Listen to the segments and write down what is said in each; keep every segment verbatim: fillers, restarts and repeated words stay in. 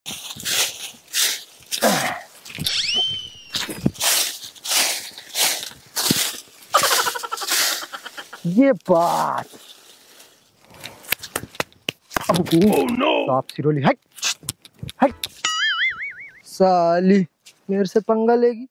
ये बात oh, no. आप सिरोली हट हट साली मेरे से पंगा लेगी।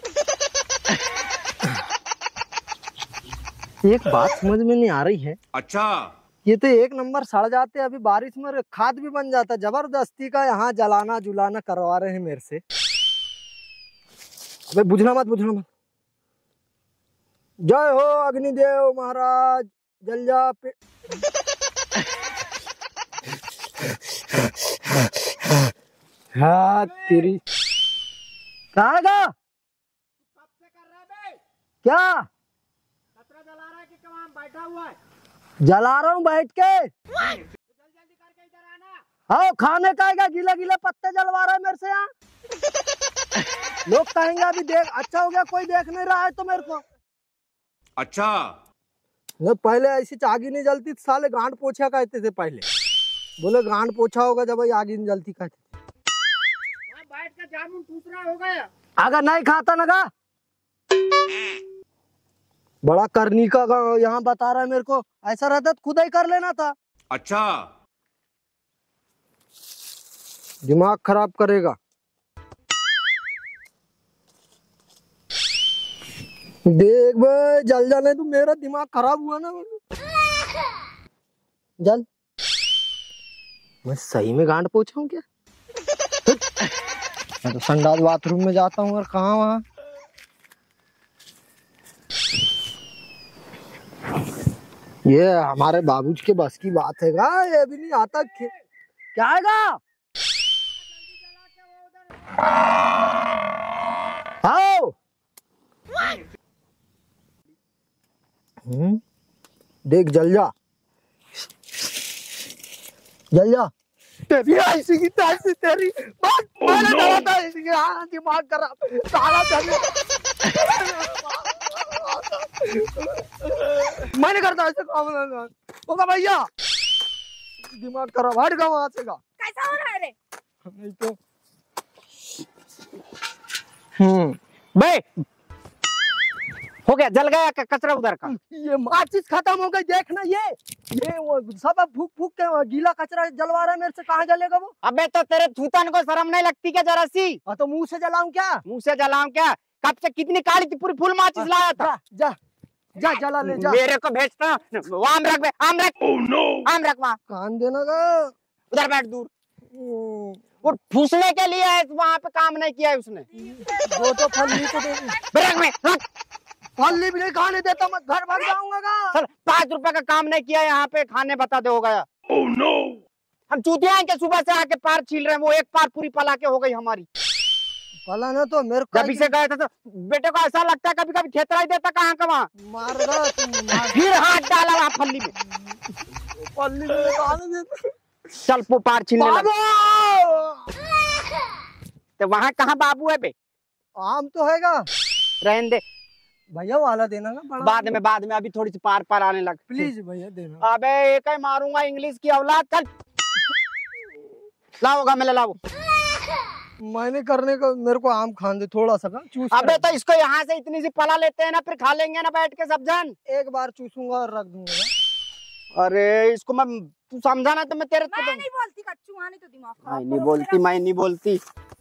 एक बात समझ में नहीं आ रही है। अच्छा ये तो एक नंबर सड़ जाते, अभी बारिश में खाद भी बन जाता। जबरदस्ती का यहाँ जलाना जुलाना करवा रहे हैं मेरे से। अबे बुझना मत बुझना मत। जय हो अग्निदेव महाराज, जल जा पे। हाँ तेरी कहागा कब से कर रहा बे? क्या कचरा जला रहा है कि कहाँ बैठा हुआ है? जला रहा हूँ बैठ के। जल्दी जल्दी करके इधर आना। हाँ खाने का आएगा, गीले गीले पत्ते जलवा रहा है मेरे से यहाँ। लोग कहेंगे अभी देख अच्छा हो गया कोई देख नहीं रहा है तो मेरे को। अच्छा नहीं पहले ऐसी आगी नहीं जलती, साले गांड पोछा कहते थे पहले। बोले गांड पोछा होगा जब आगी नहीं जलती कहते थे। बैठ का जामुन दूसरा हो गया अगर नहीं खाता ना का बड़ा करनी का यहाँ बता रहा है मेरे को। ऐसा रहता तो खुद ही कर लेना था। अच्छा दिमाग खराब करेगा। देख भाई जल जाने तो मेरा दिमाग खराब हुआ ना। जल मैं सही में गांड पोछूं क्या? मैं तो संडास बाथरूम में जाता हूँ और कहाँ वहाँ। ये हमारे बाबूजी के बस की बात है गा, ये भी नहीं आता। क्या आएगा? आओ हम्म देख जल जा जल जा। तेरी ऐसी की तैसी तेरी बात मैंने कहा था इसी के हाँ दिमाग खराब साला चले। मैंने करता ऐसे काम ना होगा भैया दिमाग खराब हट गया वहां से। कैसा हो रहा है रे? नहीं तो हम्म बे हो गया जल गया कचरा उधर का। ये माचिस खत्म हो गई देखना। ये ये वो सब फूक फूक के गीला कचरा जलवा रहा है मेरे से। कहाँ जलेगा वो? अबे तो तेरे थूतन को शर्म नहीं लगती क्या जरा सी? हाँ तो मुंह से जलाऊं क्या? मुंह से जलाऊं क्या? कब से कितनी काली थी पूरी फुल माचिस लाया था। जा जा जला ले जा। मेरे को भेजता आम रख बे आम रख। oh, no. आम रख वहाँ कान देना का उधर बैठ दूर। और फूसने के लिए है वहाँ पे काम नहीं किया है उसने। वो तो फल्ली को दे रख में रख। फल्ली भी नहीं खाने देता मैं घर भाग जाऊंगा। सर पाँच रुपए का काम नहीं किया यहाँ पे खाने बता दे हो गया। oh, no. हम चूतिया हैं के सुबह से आके पार छील रहे हैं। वो एक पार पूरी पला के हो गई हमारी। पला ना तो मेरे को जब से गए थे तो बेटे को ऐसा लगता है कभी कभी खेतरा ही देता कहाँ का वहाँ मार रहा फिर हाथ डाला वहाँ फल्ली में। फल्ली में खाने देता चल वो पार छीलने लगा। तो वहाँ कहाँ बाबू है बे? आम तो हैगा रहने दे भैया वाला देना ना बड़ा। बाद में बाद में अभी थोड़ी सी पार पार आने लग प्लीज भैया देना। अबे एक ही मारूंगा इंग्लिश की औलाद। चल लाओगा मैं लाओ। मैंने करने को मेरे को आम खान दे थोड़ा सा चूस। अबे तो इसको यहाँ से इतनी सी पला लेते हैं ना फिर खा लेंगे ना बैठ के सब जन। एक बार चूसूंगा और रख दूंगा। अरे इसको मैं तू समझा ना तो मैं तेरे मैं नहीं बोलती कच्चू आने तो दिमाग खराब। नहीं बोलती मैं नहीं बोलती।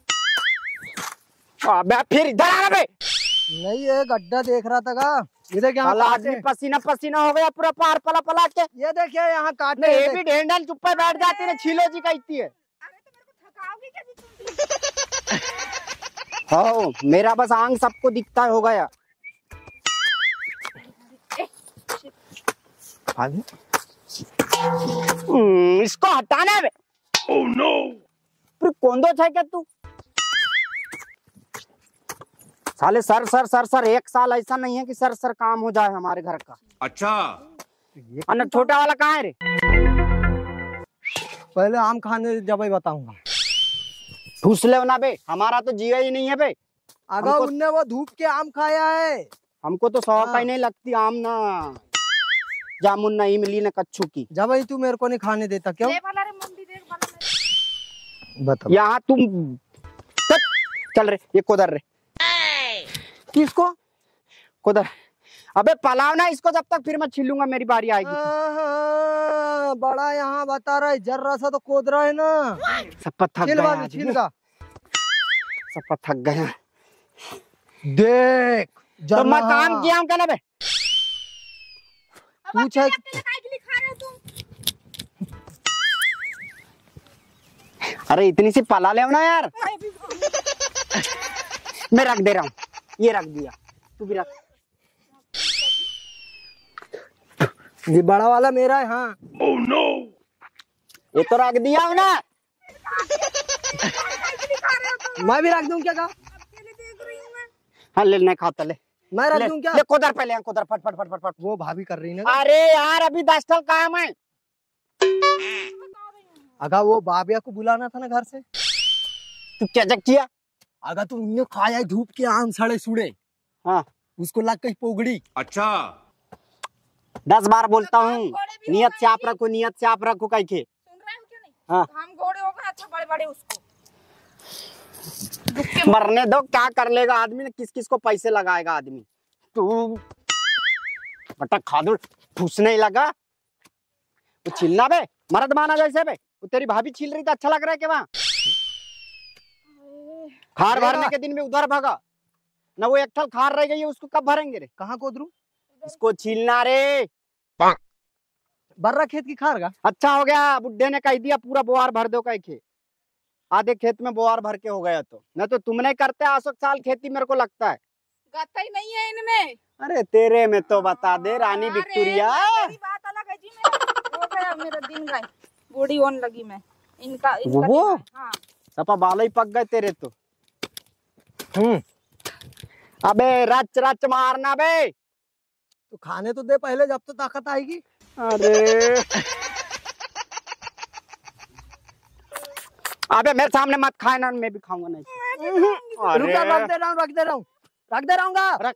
अबे फिर इधर आ बे। नहीं ये गड्ढा देख रहा था का ये देख यहाँ आदमी पसीना पसीना हो गया पूरा पार पला पला के। ये देखिए यहाँ काटने ये भी ढेंडल चुप पे बैठ जाती है छीलो जी कहती है। अरे तो मेरे को थकाओगी क्या? हाँ मेरा बस आंग सबको दिखता हो गया। इसको हटाना है। oh, no. फिर कौन दो क्या तू साले सर सर सर सर एक साल ऐसा नहीं है कि सर सर काम हो जाए हमारे घर का। अच्छा अन्ना छोटा वाला कहाँ है रे? पहले आम खाने जब ही बताऊंगा। ठूस ले ना बे हमारा तो जिया ही नहीं है बे। अगर उनने वो धूप के आम खाया है हमको तो शौक ही नहीं लगती आम ना जामुन नहीं मिली ना कच्चू की। जब ही तू मेरे को नहीं खाने देता क्यों? बता यहाँ तुम चल, चल रे, ये कोदर रे। किसको? कोदर। अबे पलाव ना इसको, जब तक फिर मैं छीलूंगा, मेरी बारी आएगी। हाँ, बड़ा यहाँ बता रहा है, जर्रा सा तो खोद रहा है ना। सब थक छिल गए बाबू, आज, छिल का। सब थक गए। देख तो मैं काम किया हूँ क्या ना बे? पूछ अरे इतनी सी पला ले ना यार। मैं रख दे रहा हूँ, ये रख दिया, तू भी रख। ये बड़ा वाला मेरा है। हाँ oh, no. ये तो रख दिया हूँ ना। मैं भी रख दूं क्या? कहा हाँ ले, नहीं खाता, ले मैं रख दूं क्या? ले कोदर पहले, कोदर फट फट फट फट फट। वो भाभी कर रही ना। अरे यार अभी दस साल काम है। अगर वो बाबिया को बुलाना था ना घर से। तू क्या जग किया? अगर तू उन्हें खाया धूप के आम सड़े सुड़े, हाँ उसको लग गई पोगड़ी। अच्छा दस बार बोलता हूँ, नियत से आप रखो, नियत से आप रखो। कहीं के सुन रहे हो क्या नहीं? हाँ हम घोड़े हो गए अच्छा, बड़े बड़े उसको मरने दो, क्या कर लेगा आदमी ने, किस किस को पैसे लगाएगा आदमी। तू बटा खादुड़ ठूसने ही लगा। वो छिलना बे, मर्द माना जैसे बे। वो तेरी भाभी छील रही थी, अच्छा लग रहा है क्या? वहाँ खार भरने के दिन में उधर भागा ना, वो एक थल खार रह गई है, उसको कब भरेंगे रे? कहाँ कोदरू? इसको छीलना रे। बर्रा खेत की खार का। अच्छा हो गया बुड्ढे ने कह दिया पूरा बोआर भर दो। कहीं खेत आधे खेत में बोआर भर के हो गया, तो न तो तुमने करते आसो साल खेती, मेरे को लगता है। गाता ही नहीं है इनमें। अरे तेरे में तो बता दे रानी अरे, विक्टोरिया। मेरी बात अलग है जी। मेरा हो गया, मेरा दिन गए, बूढ़ी होने लगी मैं। इनका, इनका वो हाँ। सपा बाल ही पक गए तेरे तो। हम्म अबे रच रच मारना बे। तो खाने तो दे पहले, जब तो ताकत आएगी। अरे अबे मेरे सामने मत खाए ना, मैं भी खाऊंगा नहीं। रुक जा, रख दे रहा हूँ, रख दे रहा हूँ, रख दे रहा रख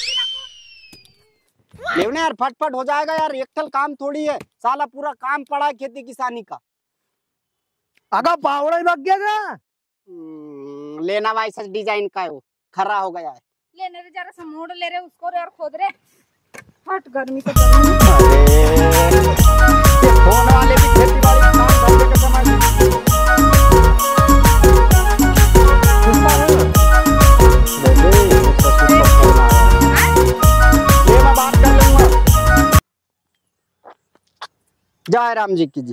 लेवने यार, फटफट हो जाएगा यार। एक थल काम थोड़ी है, साला पूरा काम पड़ा है खेती किसानी का। अगर पावड़ा ही लग गया। लेना वाइस डिजाइन का है, वो खरा हो गया है। लेने रे जरा सा मोड़ ले रे उसको रे, और खोद रे। हट गर्मी से अरे ये फोन वाले भी खेती बाड़ी का काम करने के समय ये मैं बात कर लूंगा। जय राम जी की जी।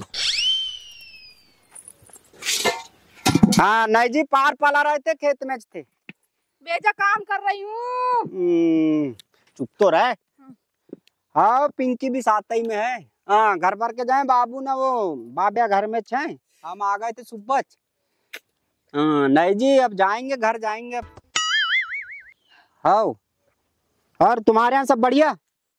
हाँ नहीं जी, पार पला रहे थे, खेत में थे। बेजा काम कर रही हूँ। चुप तो रहे। हाँ पिंकी भी साथ ही में है। हाँ घर भर के जाए बाबू ना, वो बाबिया घर में छे, हम आ गए थे सुबह। हाँ नहीं जी, अब जाएंगे घर जाएंगे अब। हाँ और तुम्हारे यहाँ सब बढ़िया?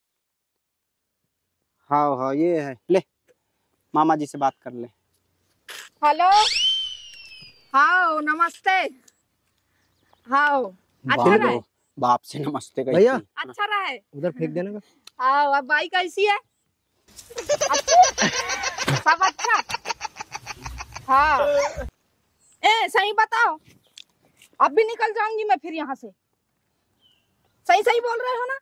हाँ हाँ ये है, ले मामा जी से बात कर ले। हेलो हाँ नमस्ते। हाँ अच्छा रहा है। बाप से नमस्ते कही। भैया अच्छा रहा है, उधर फेंक देने का। हाँ अब भाई कैसी है? अच्छा सब अच्छा। हाँ ए सही बताओ, अब भी निकल जाऊंगी मैं फिर यहाँ से। सही सही बोल रहे हो ना?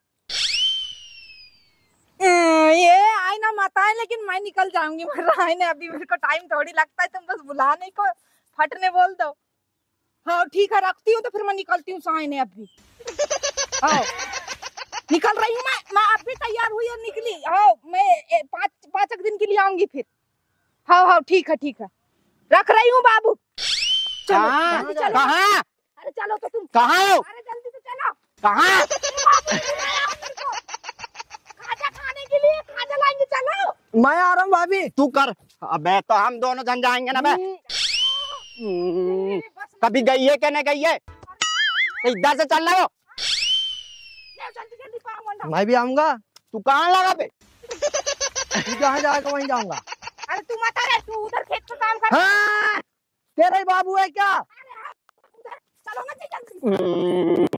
ये आए ना मत आए, लेकिन मैं निकल जाऊंगी। मेरा आए ने अभी, मेरे को टाइम थोड़ी लगता है, तुम बस बुलाने को फटने बोल दो। हाँ ठीक है रखती हूँ, तो फिर मैं निकलती हूँ साए ने अभी। हाँ निकल रही हूँ मैं मैं अभी तैयार हुई और निकली। हाँ मैं पाँच पाँच दिन के लिए आऊंगी फिर। हाँ हाँ ठीक है ठीक है, रख रही हूँ बाबू। कहाँ कहाँ? अरे चलो तो तुम कहाँ हो? अरे जल्दी से चलो। कहाँ? खाजा खाने के लिए, खाजा लाएंगे, चलो। मैं आ रहा हूँ भाभी। तू कर। अबे तो हम दोनों जन जाएंगे ना बे। कभी गई है क्या नहीं गई है? इधर से चल रहे हो। जल्दी जल्दी पाओ। मैं भी आऊंगा। तू कहाँ लगा बे? तू जहाँ जाएगा वहीं जाऊंगा। अरे तू मत आ रे, तू उधर खेत पे काम कर। हाँ तेरा ही बाबू है क्या? अरे उधर चलो ना जल्दी।